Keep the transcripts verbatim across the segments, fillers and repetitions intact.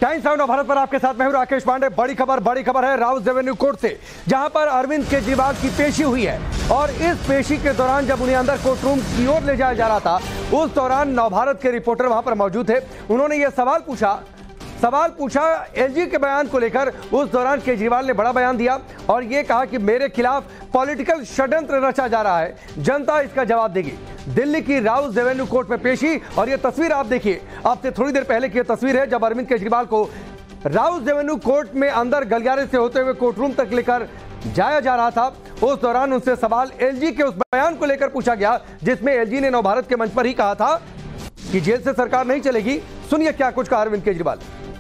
Times of Bharat पर आपके साथ मैं हूं राकेश पांडे। बड़ी खबर बड़ी खबर है राउस रेवेन्यू कोर्ट से, जहां पर अरविंद केजरीवाल की पेशी हुई है। और इस पेशी के दौरान जब उन्हें अंदर कोर्ट रूम की ओर ले जाया जा रहा था, उस दौरान नवभारत के रिपोर्टर वहां पर मौजूद थे। उन्होंने यह सवाल पूछा सवाल पूछा एलजी के बयान को लेकर। उस दौरान केजरीवाल ने बड़ा बयान दिया और यह कहा कि मेरे खिलाफ पॉलिटिकल षड्यंत्र रचा जा रहा है, जनता इसका जवाब देगी। दिल्ली की राउस रेवेन्यू कोर्ट में पेशी, और यह तस्वीर आप देखिए, आपसे थोड़ी देर पहले की यह तस्वीर है जब अरविंद केजरीवाल को राउस रेवेन्यू कोर्ट में अंदर गलियारे से होते हुए कोर्ट रूम तक लेकर जाया जा रहा था। उस दौरान उनसे सवाल एलजी के उस बयान को लेकर पूछा गया जिसमें एलजी ने नवभारत के मंच पर ही कहा था कि जेल से सरकार नहीं चलेगी। सुनिए क्या कुछ कहा Arvind Kejriwal.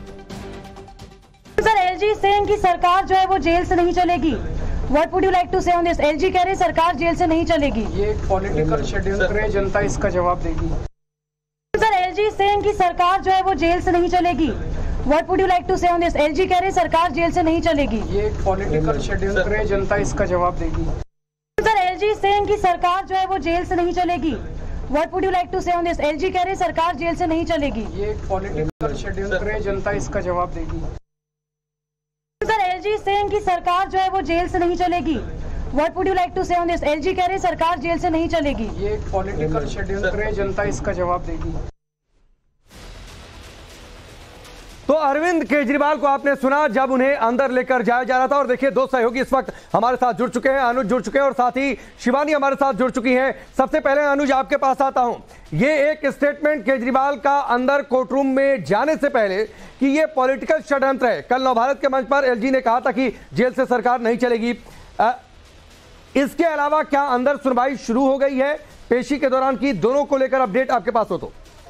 Sir, LG saying कि सरकार जो है वो जेल से नहीं चलेगी। What would you like to say on this? LG कह रहे सरकार जेल से नहीं चलेगी। ये एक पॉलिटिकल षड्यंत्र है, जनता इसका जवाब देगी। सर, एलजी सेइंग कि सरकार जो है वो जेल से नहीं चलेगी। What would you like to say on this? LG कह रहे सरकार जेल से नहीं चलेगी। ये एक पॉलिटिकल षड्यंत्र है, जनता इसका जवाब देगी। सर, एलजी सेइंग कि सरकार जो है वो जेल से नहीं चलेगी। What would you like to say on this? LG कह रहे सरकार जेल से नहीं चलेगी। ये एक पॉलिटिकल षड्यंत्र है, जनता इसका जवाब देगी। सर, एलजी सेइंग कि सरकार जो है वो जेल से नहीं चलेगी। What would you like to say on this? LG कह रहे सरकार जेल से नहीं चलेगी। ये एक पॉलिटिकल षड्यंत्र है, जनता इसका जवाब देगी। तो अरविंद केजरीवाल को आपने सुना जब उन्हें अंदर लेकर जाया जा रहा था। और देखिए, दो सहयोगी इस वक्त हमारे साथ जुड़ चुके हैं, अनुज जुड़ चुके हैं और साथ ही शिवानी हमारे साथ जुड़ चुकी हैं। सबसे पहले अनुज, आपके पास आता हूं। ये एक स्टेटमेंट केजरीवाल का अंदर कोर्ट रूम में जाने से पहले कि ये पॉलिटिकल षड्यंत्र है। कल नवभारत के मंच पर एलजी ने कहा था कि जेल से सरकार नहीं चलेगी। आ, इसके अलावा क्या अंदर सुनवाई शुरू हो गई है पेशी के दौरान की? दोनों को लेकर अपडेट आपके पास हो तो।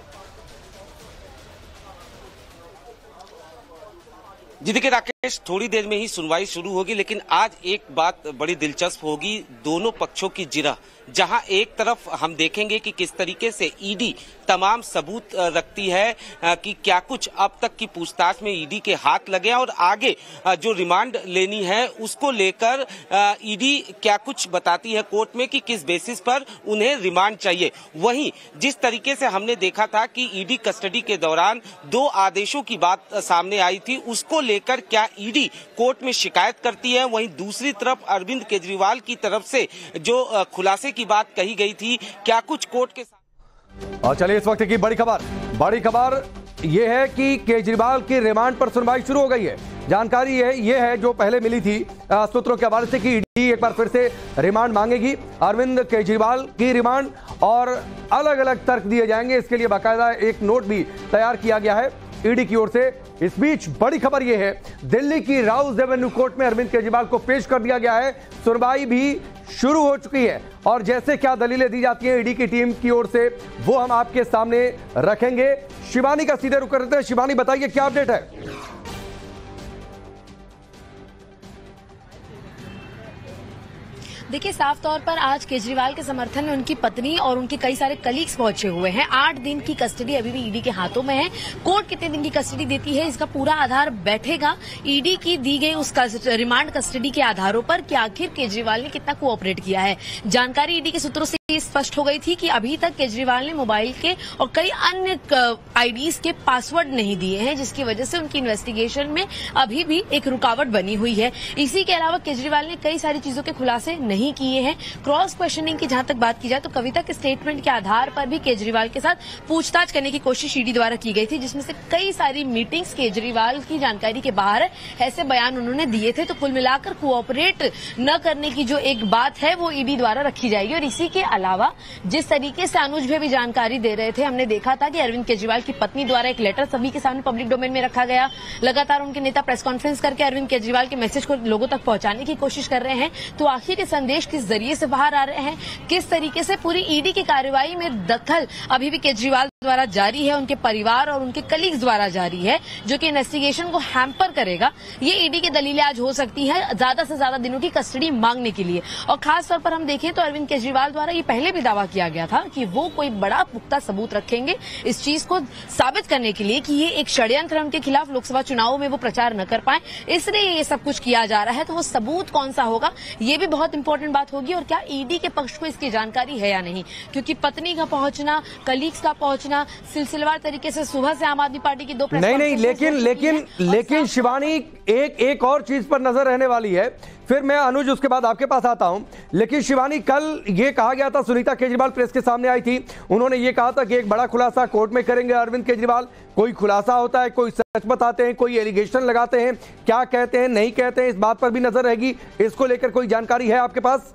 जी देखिए राकेश, थोड़ी देर में ही सुनवाई शुरू होगी, लेकिन आज एक बात बड़ी दिलचस्प होगी, दोनों पक्षों की जिरह। जहां एक तरफ हम देखेंगे कि किस तरीके से ईडी तमाम सबूत रखती है कि क्या कुछ अब तक की पूछताछ में ईडी के हाथ लगे और आगे जो रिमांड लेनी है उसको लेकर ईडी क्या कुछ बताती है कोर्ट में कि किस बेसिस पर उन्हें रिमांड चाहिए। वहीं जिस तरीके से हमने देखा था कि ईडी कस्टडी के दौरान दो आदेशों की बात सामने आई थी, उसको लेकर क्या ईडी कोर्ट में शिकायत करती है। वहीं दूसरी तरफ अरविंद केजरीवाल की तरफ से जो खुलासे की बात कही गई थी, क्या कुछ कोर्ट के साथ। और चलिए इस वक्त की बड़ी खबर बड़ी खबर यह है कि केजरीवाल की रिमांड पर सुनवाई शुरू हो गई है। जानकारी है ये है जो पहले मिली थी सूत्रों के हवाले से कि ईडी एक बार फिर से रिमांड मांगेगी अरविंद केजरीवाल की रिमांड, और अलग अलग तर्क दिए जाएंगे। इसके लिए बाकायदा एक नोट भी तैयार किया गया है ईडी की ओर से। इस बीच बड़ी खबर यह है, दिल्ली की राउस रेवेन्यू कोर्ट में अरविंद केजरीवाल को पेश कर दिया गया है। सुनवाई भी शुरू हो चुकी है और जैसे क्या दलीलें दी जाती हैं ईडी की टीम की ओर से, वो हम आपके सामने रखेंगे। शिवानी का सीधे रुख करते हैं। शिवानी, बताइए क्या अपडेट है? देखिए, साफ तौर पर आज केजरीवाल के समर्थन में उनकी पत्नी और उनके कई सारे कलीग्स पहुंचे हुए हैं। आठ दिन की कस्टडी अभी भी ईडी के हाथों में है। कोर्ट कितने दिन की कस्टडी देती है इसका पूरा आधार बैठेगा ईडी की दी गई उस रिमांड कस्टडी के आधारों पर कि आखिर केजरीवाल ने कितना कोऑपरेट किया है। जानकारी ईडी के सूत्रों से स्पष्ट हो गई थी कि अभी तक केजरीवाल ने मोबाइल के और कई अन्य आईडीज के पासवर्ड नहीं दिए हैं, जिसकी वजह से उनकी इन्वेस्टिगेशन में अभी भी एक रुकावट बनी हुई है। इसी के अलावा केजरीवाल ने कई सारी चीजों के खुलासे नहीं किए हैं। क्रॉस क्वेश्चनिंग की जहां तक बात की जाए तो कविता के स्टेटमेंट के आधार पर भी केजरीवाल के साथ पूछताछ करने की कोशिश ईडी द्वारा की गई थी, जिसमें से कई सारी मीटिंग्स केजरीवाल की जानकारी के बाहर ऐसे बयान उन्होंने दिए थे। तो कुल मिलाकर कोऑपरेट न करने की जो एक बात है वो ईडी द्वारा रखी जाएगी। और इसी के अलावा जिस तरीके से अनुज भी जानकारी दे रहे थे, हमने देखा था कि अरविंद केजरीवाल की पत्नी द्वारा एक लेटर सभी के सामने पब्लिक डोमेन में रखा गया। लगातार उनके नेता प्रेस कॉन्फ्रेंस करके अरविंद केजरीवाल के मैसेज को लोगों तक पहुंचाने की कोशिश कर रहे हैं। तो आखिर ये संदेश किस जरिए से बाहर आ रहे हैं, किस तरीके से पूरी ईडी की कार्रवाई में दखल अभी भी केजरीवाल द्वारा जारी है, उनके परिवार और उनके कलीग्स द्वारा जारी है, जो कि इन्वेस्टिगेशन को हैम्पर करेगा। ये ईडी की दलीलें आज हो सकती है ज्यादा से ज्यादा दिनों की कस्टडी मांगने के लिए। और खास तौर पर हम देखें तो अरविंद केजरीवाल द्वारा ये पहले भी दावा किया गया था कि वो कोई बड़ा पुख्ता सबूत रखेंगे इस चीज को साबित करने के लिए कि ये एक षड्यंत्र उनके खिलाफ लोकसभा चुनावों में वो प्रचार न कर पाए, इसलिए ये सब कुछ किया जा रहा है। तो वो सबूत कौन सा होगा, ये भी बहुत इंपॉर्टेंट बात होगी। और क्या ईडी के पक्ष को इसकी जानकारी है या नहीं, क्योंकि पत्नी का पहुंचना, कलीग्स का पहुंचना, सिलसिलेवार तरीके से सुबह से आम आदमी पार्टी की दो नहीं नहीं लेकिन लेकिन लेकिन शिवानी एक एक और चीज पर नजर रहने वाली है, फिर मैं अनुज उसके बाद आपके पास आता हूं। लेकिन शिवानी, कल ये कहा गया था, सुनीता केजरीवाल प्रेस के सामने आई थी, उन्होंने ये कहा था कि एक बड़ा खुलासा कोर्ट में करेंगे अरविंद केजरीवाल। कोई खुलासा होता है, कोई सच बताते हैं, कोई एलिगेशन लगाते हैं, क्या कहते हैं नहीं कहते हैं, इस बात पर भी नजर रहेगी। इसको लेकर कोई जानकारी है आपके पास?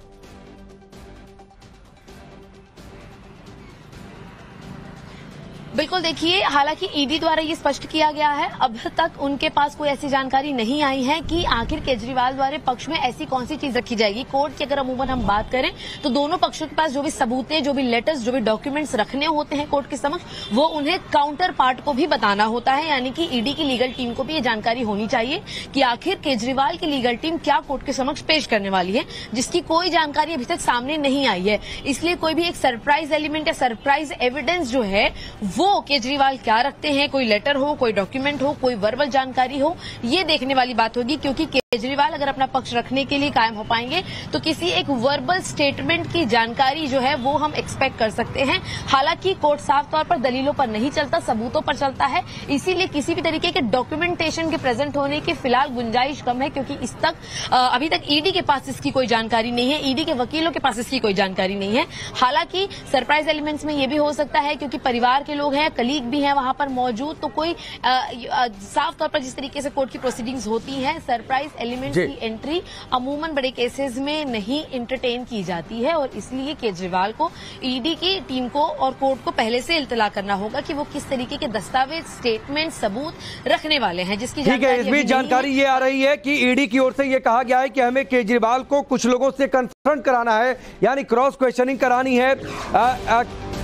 बिल्कुल, देखिए, हालांकि ईडी द्वारा ये स्पष्ट किया गया है, अब तक उनके पास कोई ऐसी जानकारी नहीं आई है कि आखिर केजरीवाल द्वारा पक्ष में ऐसी कौन सी चीज रखी जाएगी। कोर्ट की अगर अमूमन हम बात करें तो दोनों पक्षों के पास जो भी सबूतें, जो भी लेटर्स, जो भी डॉक्यूमेंट्स रखने होते हैं कोर्ट के समक्ष, वो उन्हें काउंटर पार्ट को भी बताना होता है। यानी कि ईडी की लीगल टीम को भी ये जानकारी होनी चाहिए कि आखिर केजरीवाल की लीगल टीम क्या कोर्ट के समक्ष पेश करने वाली है, जिसकी कोई जानकारी अभी तक सामने नहीं आई है। इसलिए कोई भी एक सरप्राइज एलिमेंट या सरप्राइज एविडेंस जो है वो केजरीवाल क्या रखते हैं, कोई लेटर हो, कोई डॉक्यूमेंट हो, कोई वर्बल जानकारी हो, ये देखने वाली बात होगी। क्योंकि केजरीवाल अगर अपना पक्ष रखने के लिए कायम हो पाएंगे तो किसी एक वर्बल स्टेटमेंट की जानकारी जो है वो हम एक्सपेक्ट कर सकते हैं। हालांकि कोर्ट साफ तौर पर दलीलों पर नहीं चलता, सबूतों पर चलता है, इसीलिए किसी भी तरीके के डॉक्यूमेंटेशन के प्रेजेंट होने की फिलहाल गुंजाइश कम है, क्योंकि इस तक अभी तक ईडी के पास इसकी कोई जानकारी नहीं है, ईडी के वकीलों के पास इसकी कोई जानकारी नहीं है। हालांकि सरप्राइज एलिमेंट्स में यह भी हो सकता है, क्योंकि परिवार के लोग हैं, कलीग भी हैं वहां पर मौजूद, तो कोई आ, आ, साफ तौर पर जिस तरीके से कोर्ट की प्रोसीडिंग्स होती हैं, सरप्राइज एलिमेंट की एंट्री अमूमन बड़े केसेस में नहीं इंटरटेन की जाती है। और इसलिए केजरीवाल को ईडी की टीम को और कोर्ट को पहले से इत्तला करना होगा कि वो किस तरीके के दस्तावेज, स्टेटमेंट, सबूत रखने वाले हैं, जिसकी ठीक है। इस बीच जानकारी ये आ रही है कि ईडी की ओर से ये कहा गया है कि हमें केजरीवाल को कुछ लोगों से कन्फ्रंट कराना है, यानी क्रॉस क्वेश्चनिंग करानी है। आ, आ,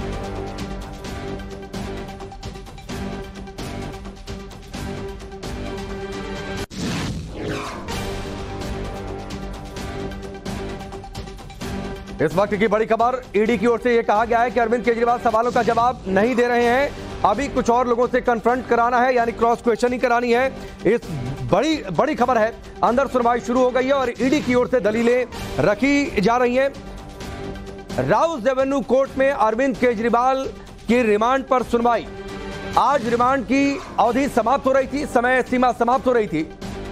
इस वक्त की बड़ी खबर, ईडी की ओर से यह कहा गया है कि अरविंद केजरीवाल सवालों का जवाब नहीं दे रहे हैं, अभी कुछ और लोगों से कन्फ्रंट कराना है, यानी क्रॉस क्वेश्चनिंग करानी है। इस बड़ी बड़ी खबर है, अंदर सुनवाई शुरू हो गई है और ईडी की ओर से दलीलें रखी जा रही हैं। राउस एवेन्यू कोर्ट में अरविंद केजरीवाल की रिमांड पर सुनवाई। आज रिमांड की अवधि समाप्त हो रही थी, समय सीमा समाप्त हो रही थी।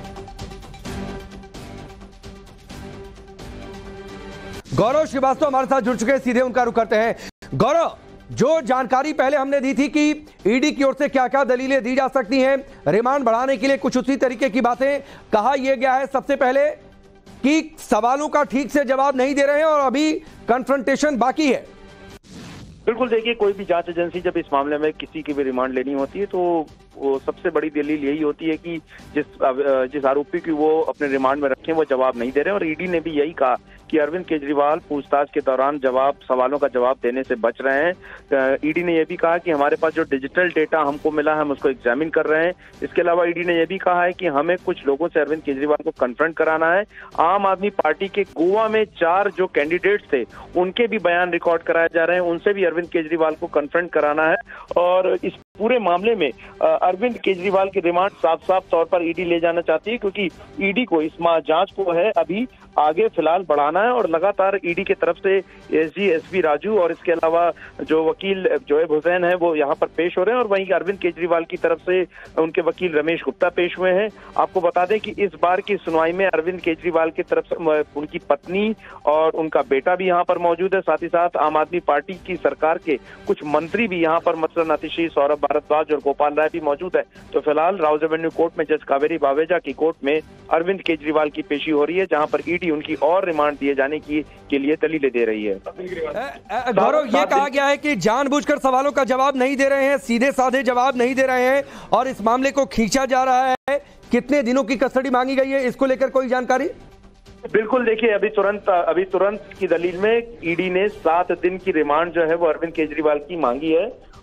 गौरव श्रीवास्तव हमारे साथ जुड़ चुके हैं, सीधे उनका रुख करते हैं। गौरव, जो जानकारी पहले हमने दी थी कि ईडी की ओर से क्या क्या दलीलें दी जा सकती हैं, रिमांड बढ़ाने के लिए कुछ उसी तरीके की बातें कहा यह गया है सबसे पहले कि सवालों का ठीक से जवाब नहीं दे रहे हैं और अभी कन्फ्रंटेशन बाकी है। बिल्कुल, देखिए, कोई भी जांच एजेंसी जब इस मामले में किसी की भी रिमांड लेनी होती है तो वो सबसे बड़ी दलील यही होती है कि जिस जिस आरोपी की वो अपने रिमांड में रखें वो जवाब नहीं दे रहे। और ईडी ने भी यही कहा कि अरविंद केजरीवाल पूछताछ के दौरान जवाब सवालों का जवाब देने से बच रहे हैं। ईडी ने यह भी कहा कि हमारे पास जो डिजिटल डेटा हमको मिला है हम उसको एग्जामिन कर रहे हैं। इसके अलावा ईडी ने यह भी कहा है कि हमें कुछ लोगों से अरविंद केजरीवाल को कन्फ्रंट कराना है। आम आदमी पार्टी के गोवा में चार जो कैंडिडेट्स थे उनके भी बयान रिकॉर्ड कराए जा रहे हैं, उनसे भी अरविंद केजरीवाल को कन्फ्रंट कराना है। और इस पूरे मामले में अरविंद केजरीवाल की रिमांड साफ साफ तौर पर ईडी ले जाना चाहती है, क्योंकि ईडी को इस जांच को है अभी आगे फिलहाल बढ़ाना है। और लगातार ईडी की तरफ से एसजी एसपी राजू और इसके अलावा जो वकील जोएब हुसैन है वो यहाँ पर पेश हो रहे हैं, और वहीं अरविंद केजरीवाल की तरफ से उनके वकील रमेश गुप्ता पेश हुए हैं। आपको बता दें कि इस बार की सुनवाई में अरविंद केजरीवाल की तरफ से उनकी पत्नी और उनका बेटा भी यहाँ पर मौजूद है, साथ ही साथ आम आदमी पार्टी की सरकार के कुछ मंत्री भी यहाँ पर मसलन अतिशी, सौरभ भारद्वाज और गोपाल राय भी मौजूद है। तो फिलहाल राउस एवेन्यू कोर्ट में जज कावेरी बावेजा की कोर्ट में अरविंद केजरीवाल की पेशी हो रही है, जहां पर ईडी उनकी और रिमांड दिए जाने की के लिए दलीलें दे रही है। गौरव, ये कहा गया है कि जानबूझकर सवालों का जवाब नहीं दे रहे हैं, सीधे साधे जवाब नहीं दे रहे हैं और इस मामले को खींचा जा रहा है। कितने दिनों की कस्टडी मांगी गई है, इसको लेकर कोई जानकारी? बिल्कुल, देखिए, अभी तुरंत अभी तुरंत की दलील में ईडी ने सात दिन की रिमांड जो है वो अरविंद केजरीवाल की मांगी है।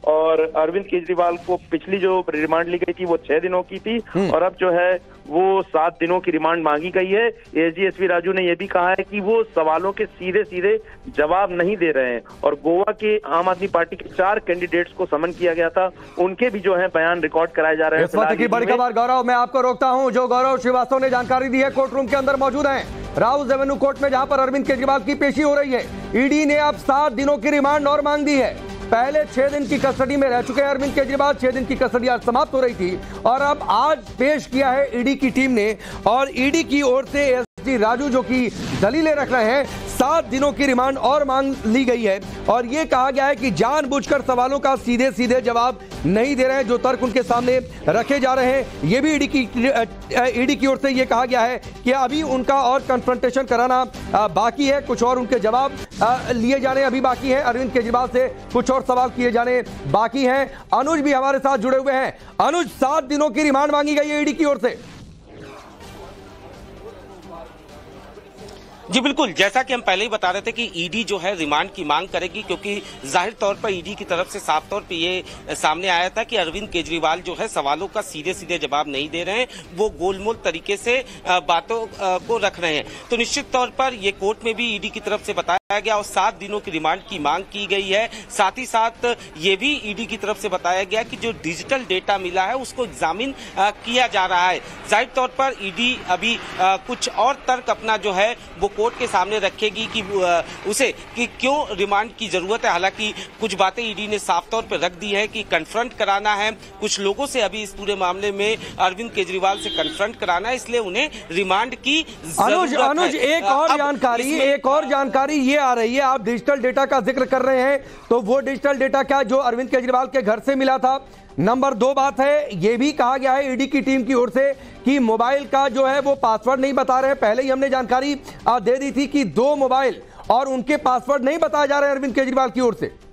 और अरविंद केजरीवाल को पिछली जो रिमांड ली गई थी वो छह दिनों की थी और अब जो है वो सात दिनों की रिमांड मांगी गई है। एएसजी एसपी राजू ने यह भी कहा है कि वो सवालों के सीधे सीधे जवाब नहीं दे रहे हैं और गोवा के आम आदमी पार्टी के चार कैंडिडेट्स को समन किया गया था, उनके भी जो है बयान रिकॉर्ड कराए जा रहे हैं। इस वक्त की बड़ी खबर गौरव, मैं आपको रोकता हूं। जो गौरव श्रीवास्तव ने जानकारी दी है, कोर्ट रूम के अंदर मौजूद हैं राउस एवेन्यू कोर्ट में, जहां पर अरविंद केजरीवाल की पेशी हो रही है। ईडी ने अब सात दिनों की रिमांड और मांग दी है। पहले छह दिन की कस्टडी में रह चुके हैं अरविंद केजरीवाल, छह दिन की कस्टडी आज समाप्त हो रही थी और अब आज पेश किया है ईडी की टीम ने। और ईडी की ओर से एसपी राजू जो कि दलीलें रख रहे हैं, सात दिनों की रिमांड और मांग ली गई है और यह कहा गया है कि जानबूझकर सवालों का सीधे सीधे जवाब नहीं दे रहे हैं। जो तर्क उनके सामने रखे जा रहे हैं, ये भी ईडी की ईडी की ओर से यह कहा गया है कि अभी उनका और कन्फ्रंटेशन कराना बाकी है, कुछ और उनके जवाब लिए जाने अभी बाकी है, अरविंद केजरीवाल से कुछ और सवाल किए जाने बाकी हैं। अनुज भी हमारे साथ जुड़े हुए हैं। अनुज, सात दिनों की रिमांड मांगी गई है ईडी की ओर से। जी बिल्कुल, जैसा कि हम पहले ही बता रहे थे कि ईडी जो है रिमांड की मांग करेगी, क्योंकि जाहिर तौर पर ईडी की तरफ से साफ तौर पे ये सामने आया था कि अरविंद केजरीवाल जो है सवालों का सीधे सीधे जवाब नहीं दे रहे हैं, वो गोलमोल तरीके से बातों को रख रहे हैं। तो निश्चित तौर पर ये कोर्ट में भी ईडी की तरफ से बताया गया और सात दिनों की रिमांड की मांग की गई है। साथ ही साथ ये भी ईडी की तरफ से बताया गया कि जो डिजिटल डेटा मिला है उसको एग्जामिन किया जा रहा है। जाहिर तौर पर ईडी अभी आ, कुछ और तर्क अपना जो है वो कोर्ट के सामने रखेगी कि आ, उसे कि क्यों रिमांड की जरूरत है। हालांकि कुछ बातें ईडी ने साफ तौर पर रख दी है कि कन्फ्रंट कराना है, कुछ लोगों से अभी इस पूरे मामले में अरविंद केजरीवाल से कन्फ्रंट कराना है, इसलिए उन्हें रिमांड की अनुज अनुज एक और जानकारी एक और जानकारी ये आ रही है, आप डिजिटल डेटा का जिक्र कर रहे हैं, तो वो डिजिटल डेटा क्या जो अरविंद केजरीवाल के घर से मिला था। नंबर दो बात है, यह भी कहा गया है ईडी की टीम की ओर से कि मोबाइल का जो है वो पासवर्ड नहीं बता रहे हैं। पहले ही हमने जानकारी दे दी थी कि दो मोबाइल और उनके पासवर्ड नहीं बताए जा रहे हैं अरविंद केजरीवाल की ओर से।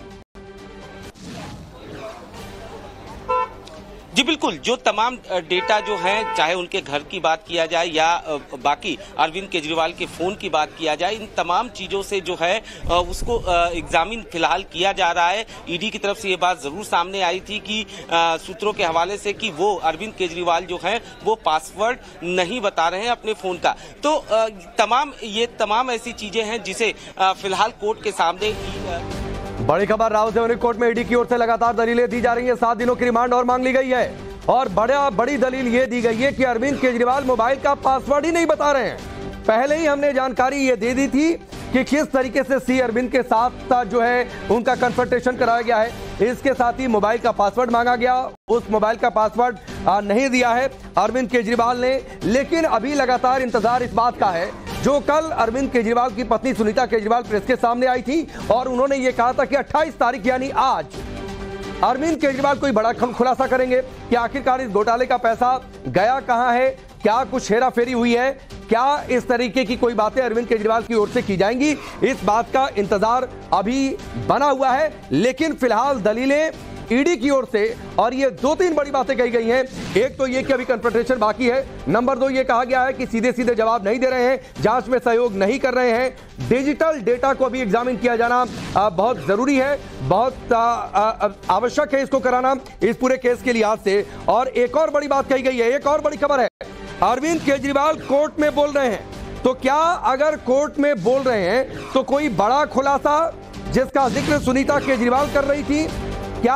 जी बिल्कुल, जो तमाम डेटा जो है, चाहे उनके घर की बात किया जाए या बाकी अरविंद केजरीवाल के फोन की बात किया जाए, इन तमाम चीजों से जो है उसको एग्जामिन फिलहाल किया जा रहा है। ईडी की तरफ से ये बात जरूर सामने आई थी कि सूत्रों के हवाले से कि वो अरविंद केजरीवाल जो है वो पासवर्ड नहीं बता रहे हैं अपने फोन का। तो तमाम ये तमाम ऐसी चीजें हैं जिसे फिलहाल कोर्ट के सामने। बड़ी खबर, राउस एवेन्यू कोर्ट में ईडी की ओर से लगातार दलीलें दी जा रही हैं। सात दिनों की रिमांड और मांग ली गई है और बड़ा बड़ी दलील ये दी गई है कि अरविंद केजरीवाल मोबाइल का पासवर्ड ही नहीं बता रहे हैं। पहले ही हमने जानकारी ये दे दी थी कि किस तरीके से सी अरविंद के साथ जो है उनका कंसल्टेशन कराया गया है। इसके साथ ही मोबाइल का पासवर्ड मांगा गया, उस मोबाइल का पासवर्ड नहीं दिया है अरविंद केजरीवाल ने। लेकिन अभी लगातार इंतजार इस बात का है, जो कल अरविंद केजरीवाल की पत्नी सुनीता केजरीवाल प्रेस के सामने आई थी और उन्होंने ये कहा था कि अट्ठाईस तारीख यानी आज अरविंद केजरीवाल कोई बड़ा खुलासा करेंगे कि आखिरकार इस घोटाले का पैसा गया कहां है, क्या कुछ हेरा फेरी हुई है, क्या इस तरीके की कोई बातें अरविंद केजरीवाल की ओर से की जाएंगी। इस बात का इंतजार अभी बना हुआ है। लेकिन फिलहाल दलीलें ईडी की ओर से और ये दो तीन बड़ी बातें कही गई हैं। एक तो ये कि अभी कन्फ्रंटेशन बाकी है, नंबर दो ये कहा गया है कि सीधे सीधे जवाब नहीं दे रहे हैं, जांच में सहयोग नहीं कर रहे हैं, डिजिटल डेटा को भी एग्जामिन किया जाना आ, बहुत जरूरी है, बहुत आवश्यक है इसको कराना इस पूरे केस के लिहाज से। और एक और बड़ी बात कही गई है, एक और बड़ी खबर है, अरविंद केजरीवाल कोर्ट में बोल रहे हैं। तो क्या अगर कोर्ट में बोल रहे हैं तो कोई बड़ा खुलासा जिसका जिक्र सुनीता केजरीवाल कर रही थी, क्या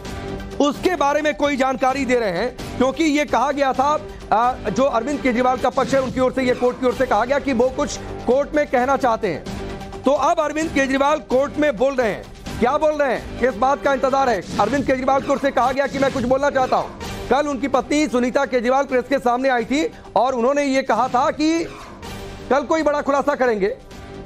उसके बारे में कोई जानकारी दे रहे हैं? क्योंकि ये कहा गया था, जो अरविंद केजरीवाल का पक्ष है उनकी ओर से, ये कोर्ट की ओर से कहा गया कि वो कुछ कोर्ट में कहना चाहते हैं। तो अब अरविंद केजरीवाल कोर्ट में बोल रहे हैं, क्या बोल रहे हैं, किस बात का इंतजार है? अरविंद केजरीवाल की ओर से कहा गया कि मैं कुछ बोलना चाहता हूं। कल उनकी पत्नी सुनीता केजरीवाल प्रेस के सामने आई थी और उन्होंने ये कहा था कि कल कोई बड़ा खुलासा करेंगे।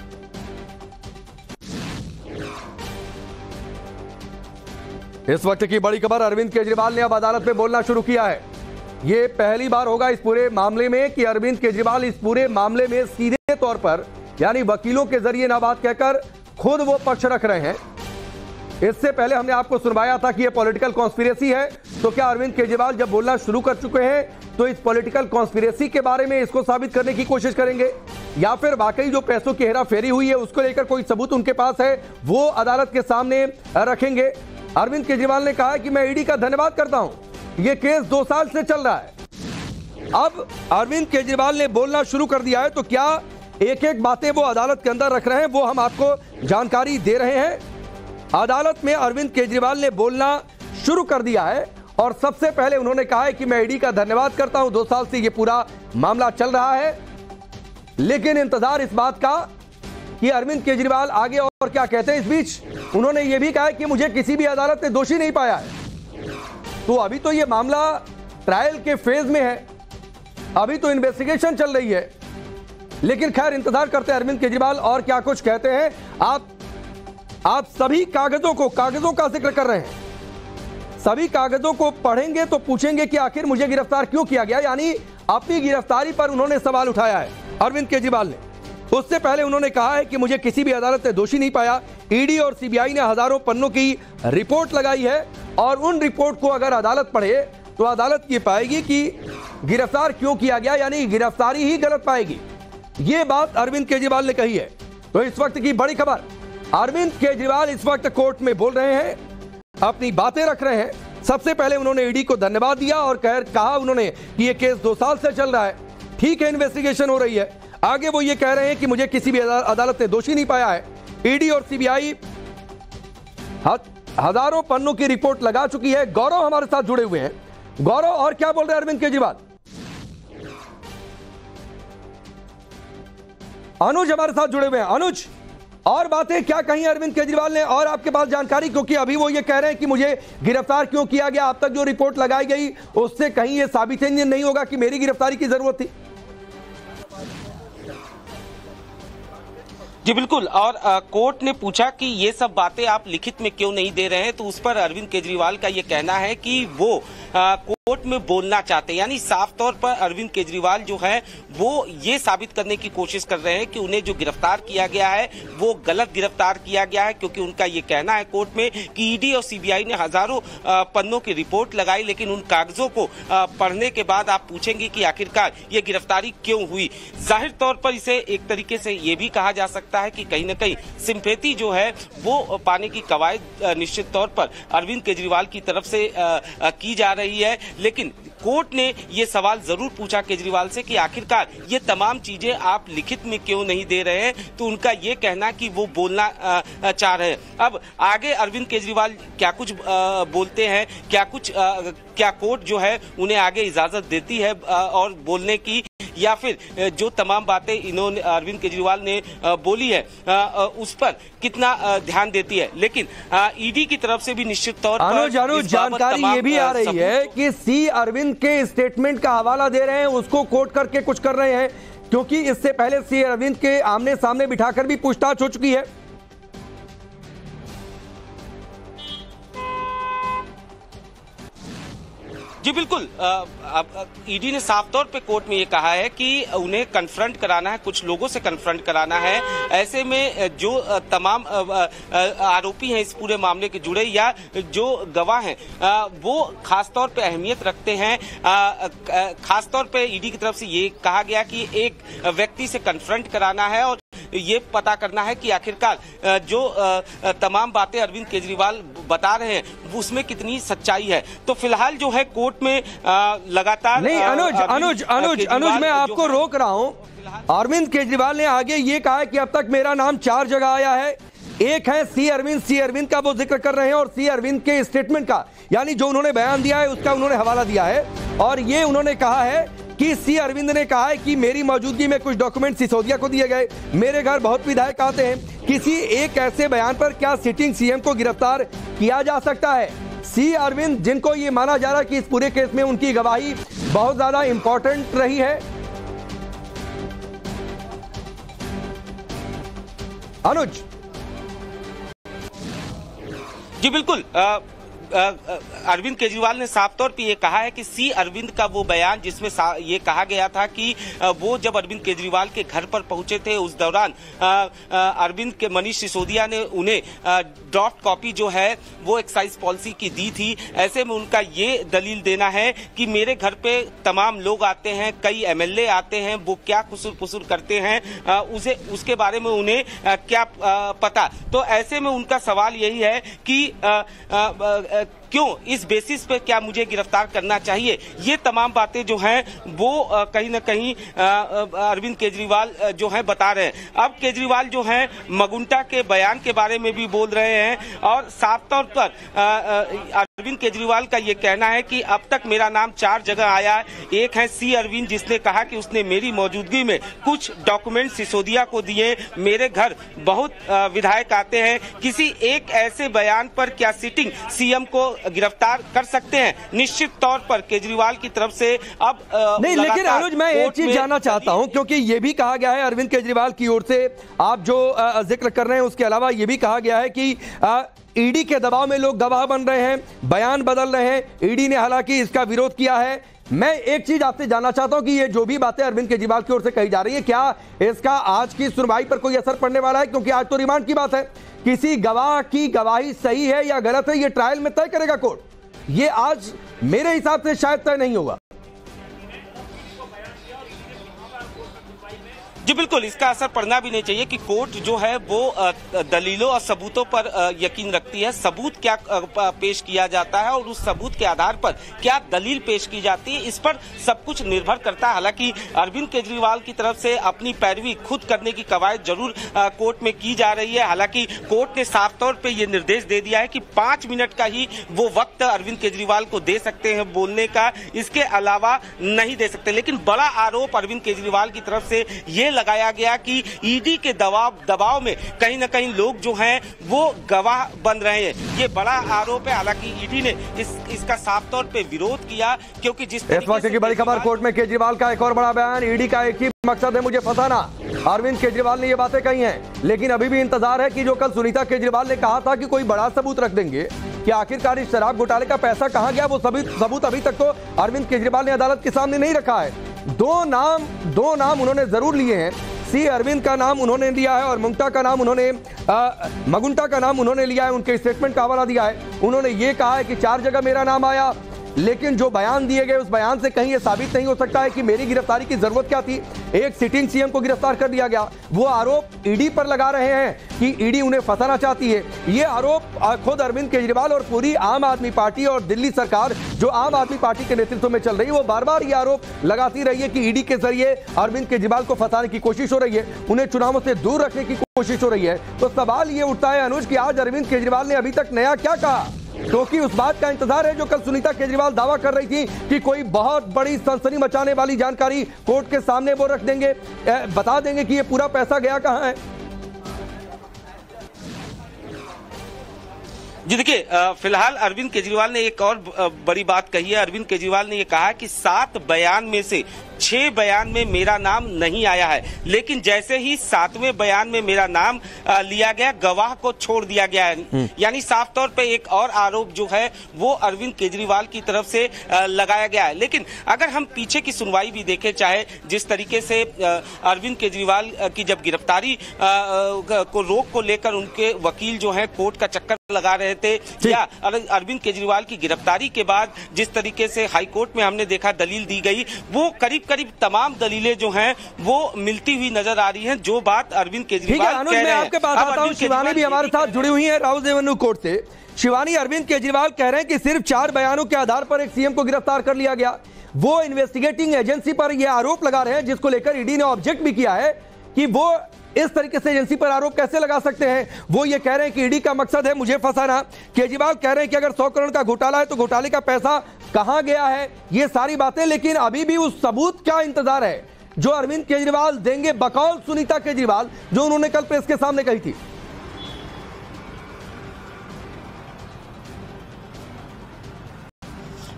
इस वक्त की बड़ी खबर, अरविंद केजरीवाल ने अब अदालत में बोलना शुरू किया है। यह पहली बार होगा इस पूरे मामले में कि अरविंद केजरीवाल इस पूरे मामले में सीधे तौर पर यानी वकीलों के जरिए ना बात कहकर खुद वो पक्ष रख रहे हैं। इससे पहले हमने आपको सुनवाया था कि यह पॉलिटिकल कॉन्स्पिरेसी है। तो क्या अरविंद केजरीवाल जब बोलना शुरू कर चुके हैं तो इस पॉलिटिकल कॉन्स्पिरेसी के बारे में इसको साबित करने की कोशिश करेंगे, या फिर वाकई जो पैसों की हेरा फेरी हुई है उसको लेकर कोई सबूत उनके पास है वो अदालत के सामने रखेंगे? अरविंद केजरीवाल ने कहा कि मैं ईडी का धन्यवाद करता हूं, यह केस दो साल से चल रहा है। अब अरविंद केजरीवाल ने बोलना शुरू कर दिया है, तो क्या एक एक बातें वो अदालत के अंदर रख रहे हैं, वो हम आपको जानकारी दे रहे हैं। अदालत में अरविंद केजरीवाल ने बोलना शुरू कर दिया है और सबसे पहले उन्होंने कहा है कि मैं ईडी का धन्यवाद करता हूं, दो साल से ये पूरा मामला चल रहा है, लेकिन इंतजार इस बात का कि अरविंद केजरीवाल आगे और क्या कहते हैं। इस बीच उन्होंने ये भी कहा है कि मुझे किसी भी अदालत ने दोषी नहीं पाया है। तो अभी तो ये मामला ट्रायल के फेज में है, अभी तो इन्वेस्टिगेशन चल रही है, लेकिन खैर इंतजार करते हैं अरविंद केजरीवाल और क्या कुछ कहते हैं। आप आप सभी कागजों को कागजों का जिक्र कर रहे हैं, सभी कागजों को पढ़ेंगे तो पूछेंगे कि आखिर मुझे गिरफ्तार क्यों किया गया, यानी अपनी गिरफ्तारी पर उन्होंने सवाल उठाया है अरविंद केजरीवाल ने। उससे पहले उन्होंने कहा है कि मुझे किसी भी अदालत ने दोषी नहीं पाया। ईडी और सीबीआई ने हजारों पन्नों की रिपोर्ट लगाई है और उन रिपोर्ट को अगर अदालत पढ़े तो अदालत ये पाएगी कि गिरफ्तार क्यों किया गया, यानी गिरफ्तारी ही गलत पाएगी। ये बात अरविंद केजरीवाल ने कही है। तो इस वक्त की बड़ी खबर, अरविंद केजरीवाल इस वक्त कोर्ट में बोल रहे हैं, अपनी बातें रख रहे हैं। सबसे पहले उन्होंने ईडी को धन्यवाद दिया और कह कहा उन्होंने कि यह केस दो साल से चल रहा है, ठीक है, इन्वेस्टिगेशन हो रही है। आगे वो ये कह रहे हैं कि मुझे किसी भी अदालत ने दोषी नहीं पाया है। ईडी और सीबीआई हजारों पन्नों की रिपोर्ट लगा चुकी है। गौरव हमारे साथ जुड़े हुए हैं। गौरव, और क्या बोल रहे हैं अरविंद केजरीवाल? अनुज हमारे साथ जुड़े हुए हैं। अनुज, और बातें क्या कही अरविंद केजरीवाल ने, और आपके पास जानकारी, क्योंकि अभी वो ये कह रहे हैं कि मुझे गिरफ्तार क्यों किया गया, अब तक जो रिपोर्ट लगाई गई उससे कहीं ये साबित नहीं होगा कि मेरी गिरफ्तारी की जरूरत थी। जी बिल्कुल, और आ, कोर्ट ने पूछा कि ये सब बातें आप लिखित में क्यों नहीं दे रहे हैं, तो उस पर अरविंद केजरीवाल का ये कहना है कि वो आ, कोर्ट में बोलना चाहते हैं। यानी साफ तौर पर अरविंद केजरीवाल जो है वो ये साबित करने की कोशिश कर रहे हैं कि उन्हें जो गिरफ्तार किया गया है वो गलत गिरफ्तार किया गया है, क्योंकि उनका ये कहना है कोर्ट में कि ईडी और सीबीआई ने हजारों पन्नों की रिपोर्ट लगाई, लेकिन उन कागजों को पढ़ने के बाद आप पूछेंगे कि आखिरकार ये गिरफ्तारी क्यों हुई। जाहिर तौर पर इसे एक तरीके से ये भी कहा जा सकता है कि कहीं ना कहीं सिंपैथी जो है वो पाने की कवायद निश्चित तौर पर अरविंद केजरीवाल की तरफ से की जा रही है। लेकिन कोर्ट ने ये सवाल जरूर पूछा केजरीवाल से कि आखिरकार ये तमाम चीजें आप लिखित में क्यों नहीं दे रहे हैं, तो उनका ये कहना कि वो बोलना चाह रहे हैं। अब आगे अरविंद केजरीवाल क्या कुछ बोलते हैं, क्या कुछ क्या कोर्ट जो है उन्हें आगे इजाजत देती है और बोलने की, या फिर जो तमाम बातें इन्होंने अरविंद केजरीवाल ने बोली है उस पर कितना ध्यान देती है। लेकिन ईडी की तरफ से भी निश्चित तौर पर अनुज अनुज जानकारी ये भी आ रही है कि सी अरविंद के स्टेटमेंट का हवाला दे रहे हैं, उसको कोट करके कुछ कर रहे हैं, क्योंकि इससे पहले सी अरविंद के आमने सामने बिठाकर भी पूछताछ हो चुकी है। जी बिल्कुल, ईडी ने साफ तौर पे कोर्ट में ये कहा है कि उन्हें कन्फ्रंट कराना है, कुछ लोगों से कन्फ्रंट कराना है। ऐसे में जो तमाम आरोपी हैं इस पूरे मामले के जुड़े या जो गवाह हैं वो खासतौर पे अहमियत रखते हैं। खासतौर पे ईडी की तरफ से ये कहा गया कि एक व्यक्ति से कन्फ्रंट कराना है और ये पता करना है कि आखिरकार जो तमाम बातें अरविंद केजरीवाल बता रहे हैं उसमें कितनी सच्चाई है। तो फिलहाल जो है कोर्ट में लगातार नहीं अनुज अनुज अनुज अनुज मैं आपको रोक रहा हूं। अरविंद केजरीवाल ने आगे ये कहा है कि अब तक मेरा नाम चार जगह आया है। एक है सी अरविंद, सी अरविंद का वो जिक्र कर रहे हैं और सी अरविंद के स्टेटमेंट का, यानी जो उन्होंने बयान दिया है उसका उन्होंने हवाला दिया है। और ये उन्होंने कहा है कि सी अरविंद ने कहा है कि मेरी मौजूदगी में कुछ डॉक्यूमेंट सिसोदिया को दिए गए, मेरे घर बहुत विधायक आते हैं। किसी एक ऐसे बयान पर क्या सिटिंग सीएम को गिरफ्तार किया जा सकता है? सी अरविंद, जिनको ये माना जा रहा है कि इस पूरे केस में उनकी गवाही बहुत ज्यादा इंपॉर्टेंट रही है। अनुज जी बिल्कुल, आ, अरविंद केजरीवाल ने साफ तौर पे ये कहा है कि सी अरविंद का वो बयान जिसमें ये कहा गया था कि वो जब अरविंद केजरीवाल के घर पर पहुंचे थे उस दौरान अरविंद के मनीष सिसोदिया ने उन्हें ड्राफ्ट कॉपी जो है वो एक्साइज पॉलिसी की दी थी। ऐसे में उनका ये दलील देना है कि मेरे घर पे तमाम लोग आते हैं, कई एमएलए आते हैं, वो क्या कुसुर पुसुर करते हैं उसे उसके बारे में उन्हें क्या पता। तो ऐसे में उनका सवाल यही है कि आ, आ, आ, क्यों, इस बेसिस पे क्या मुझे गिरफ्तार करना चाहिए। ये तमाम बातें जो हैं वो कहीं ना कहीं अरविंद केजरीवाल जो हैं बता रहे हैं। अब केजरीवाल जो हैं मगुंटा के बयान के बारे में भी बोल रहे हैं और साफ तौर पर अरविंद केजरीवाल का ये कहना है कि अब तक मेरा नाम चार जगह आया है। एक है सी अरविंद जिसने कहा कि उसने मेरी मौजूदगी में कुछ डॉक्यूमेंट सिसोदिया को दिए, मेरे घर बहुत विधायक आते हैं। किसी एक ऐसे बयान पर क्या सिटिंग सीएम को गिरफ्तार कर सकते हैं? निश्चित तौर पर केजरीवाल की तरफ से अब नहीं, लेकिन अनुज मैं एक चीज जानना चाहता हूं, क्योंकि ये भी कहा गया है अरविंद केजरीवाल की ओर से, आप जो जिक्र कर रहे हैं उसके अलावा ये भी कहा गया है कि ईडी के दबाव में लोग गवाह बन रहे हैं, बयान बदल रहे हैं। ईडी ने हालांकि इसका विरोध किया है। मैं एक चीज आपसे जानना चाहता हूं कि ये जो भी बातें अरविंद केजरीवाल की ओर से कही जा रही है, क्या इसका आज की सुनवाई पर कोई असर पड़ने वाला है? क्योंकि आज तो रिमांड की बात है। किसी गवाह की गवाही सही है या गलत है, ये ट्रायल में तय करेगा कोर्ट। ये आज मेरे हिसाब से शायद तय नहीं होगा। जी बिल्कुल, इसका असर पड़ना भी नहीं चाहिए कि कोर्ट जो है वो दलीलों और सबूतों पर यकीन रखती है। सबूत क्या पेश किया जाता है और उस सबूत के आधार पर क्या दलील पेश की जाती है, इस पर सब कुछ निर्भर करता है। हालांकि अरविंद केजरीवाल की तरफ से अपनी पैरवी खुद करने की कवायद जरूर कोर्ट में की जा रही है। हालांकि कोर्ट ने साफ तौर पर यह निर्देश दे दिया है कि पांच मिनट का ही वो वक्त अरविंद केजरीवाल को दे सकते हैं बोलने का, इसके अलावा नहीं दे सकते। लेकिन बड़ा आरोप अरविंद केजरीवाल की तरफ से ये लगाया गया कि ईडी के दबाव दबाव में कहीं ना कहीं लोग जो हैं वो गवाह बन रहे हैं। ये बड़ा आरोप है। हालांकि ईडी ने इस इसका साफ तौर पे विरोध किया, क्योंकि जिस इस वक्त की बड़ी खबर, कोर्ट में केजरीवाल का एक और बड़ा बयान। ईडी का एक ही मकसद है, मुझे फंसाना। अरविंद केजरीवाल ने ये बातें कही हैं, लेकिन अभी भी इंतजार है कि जो कल सुनीता केजरीवाल ने कहा था कि कोई बड़ा सबूत रख देंगे कि आखिरकार इस शराब घोटाले का पैसा कहां गया, वो सबूत अभी तक तो अरविंद केजरीवाल ने अदालत के सामने नहीं रखा है। दो नाम दो नाम उन्होंने जरूर लिए हैं। सी अरविंद का नाम उन्होंने लिया है और मुंगटा का नाम उन्होंने मगुंटा का नाम उन्होंने लिया है। उनके स्टेटमेंट का हवाला दिया है। उन्होंने ये कहा है कि चार जगह मेरा नाम आया, लेकिन जो बयान दिए गए उस बयान से कहीं यह साबित नहीं हो सकता है कि मेरी गिरफ्तारी की जरूरत क्या थी। एक सिटिंग सीएम को गिरफ्तार कर दिया गया। वो आरोप ईडी पर लगा रहे हैं कि ईडी उन्हें फंसाना चाहती है। ये आरोप खुद अरविंद केजरीवाल और पूरी आम आदमी पार्टी और दिल्ली सरकार जो आम आदमी पार्टी के नेतृत्व में चल रही है, वो बार बार ये आरोप लगाती रही है कि ईडी के जरिए अरविंद केजरीवाल को फंसाने की कोशिश हो रही है, उन्हें चुनावों से दूर रखने की कोशिश हो रही है। तो सवाल ये उठता है अनुज कि आज अरविंद केजरीवाल ने अभी तक नया क्या कहा, क्योंकि उस बात का इंतजार है जो कल सुनीता केजरीवाल दावा कर रही थी कि कोई बहुत बड़ी सनसनी मचाने वाली जानकारी कोर्ट के सामने वो रख देंगे, बता देंगे कि ये पूरा पैसा गया कहां है। जी देखिए, फिलहाल अरविंद केजरीवाल ने एक और बड़ी बात कही है। अरविंद केजरीवाल ने ये कहा कि सात बयान में से छह बयान में मेरा नाम नहीं आया है, लेकिन जैसे ही सातवें बयान में मेरा नाम लिया गया, गवाह को छोड़ दिया गया है। यानी साफ तौर पे एक और आरोप जो है वो अरविंद केजरीवाल की तरफ से लगाया गया है। लेकिन अगर हम पीछे की सुनवाई भी देखें, चाहे जिस तरीके से अरविंद केजरीवाल की जब गिरफ्तारी को रोक को लेकर उनके वकील जो है कोर्ट का चक्कर लगा रहे थे, या अरविंद केजरीवाल की गिरफ्तारी के बाद जिस तरीके से हाई कोर्ट में हमने देखा दलील दी गई, वो करीब करीब तमाम दलीलें जो हैं वो मिलती हुई नजर आ रही हैं। जो बात अरविंद केजरीवाल कह रहे हैं। आपके पास आता हूं, शिवानी भी हमारे साथ जुड़ी हुई है राउज एवेन्यू कोर्ट से। शिवानी, अरविंद केजरीवाल कह रहे हैं कि सिर्फ चार बयानों के आधार पर एक सीएम को गिरफ्तार कर लिया गया। वो इन्वेस्टिगेटिंग एजेंसी पर यह आरोप लगा रहे हैं, जिसको लेकर ईडी ने ऑब्जेक्ट भी किया है कि वो इस तरीके से एजेंसी पर आरोप कैसे लगा सकते हैं। वो ये कह रहे हैं कि ईडी का मकसद है मुझे फंसाना। केजरीवाल कह रहे हैं कि अगर सौ करोड़ का घोटाला है तो घोटाले का पैसा कहां गया है, ये सारी बातें। लेकिन अभी भी उस सबूत का इंतजार है जो अरविंद केजरीवाल देंगे, बकौल सुनीता केजरीवाल, जो उन्होंने कल प्रेस के सामने कही थी।